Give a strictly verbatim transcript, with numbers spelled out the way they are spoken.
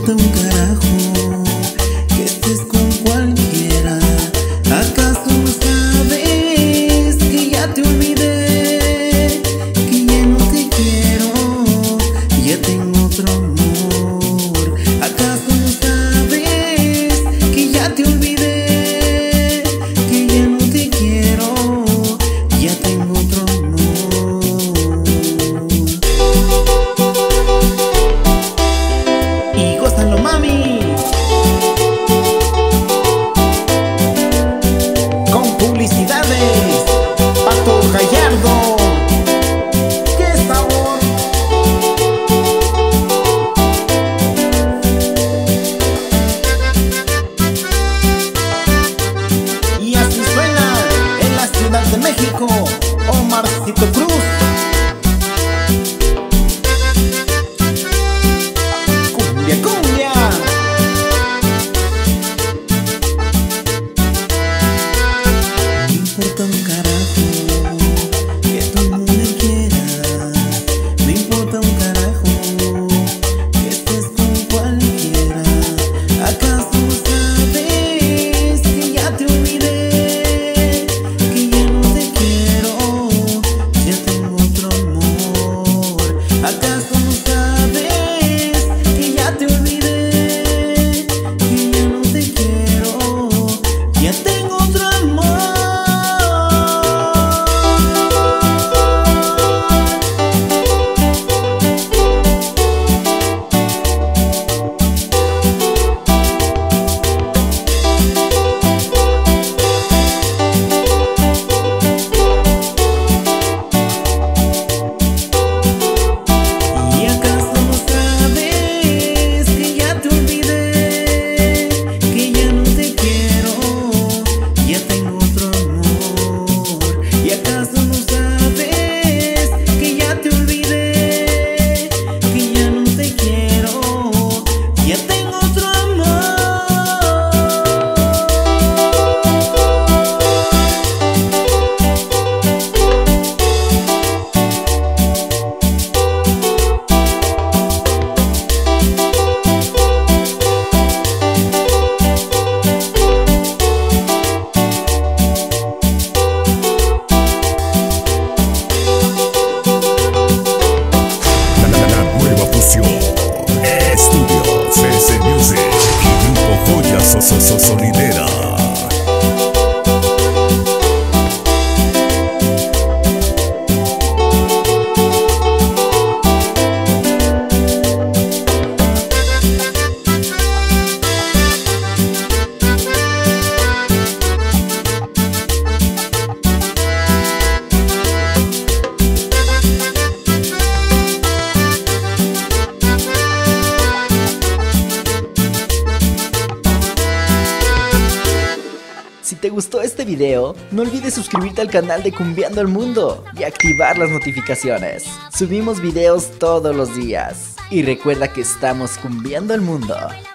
importa un carajo que estés con cualquiera. ¿Acaso no sabes que ya te olvidé? Que ya no te quiero, ya tengo otro amor. ¿Acaso no sabes que ya te olvidé? Que ya no te quiero, ya tengo otro amor. Y gózalo, mami, con publicidades, Pato Gallardo. ¡Qué sabor! Y así suena en la Ciudad de México, Omarcito Cruz. Cumbia, cumbia. No importa un carajo que tú no me quieras. No importa un carajo que estés con cualquiera. ¿Acaso no sabes que ya te olvidé? Que ya no te quiero, ya tengo otro amor. ¿Acaso no sabes que ya te olvidé? Que ya no te quiero, ya tengo otro amor. ¿Y acaso no sabes que ya te olvidé? Que ya no te quiero, ya tengo otro amor. ¿Y acaso no sabes que ya te olvidé? Que ya no te quiero, ya tengo otro amor. La nueva fusión, Estudios C C Music y Grupo Joyas so, so, so, Sonidera. Si te gustó este video, no olvides suscribirte al canal de Cumbiando el Mundo y activar las notificaciones. Subimos videos todos los días. Y recuerda que estamos cumbiando el mundo.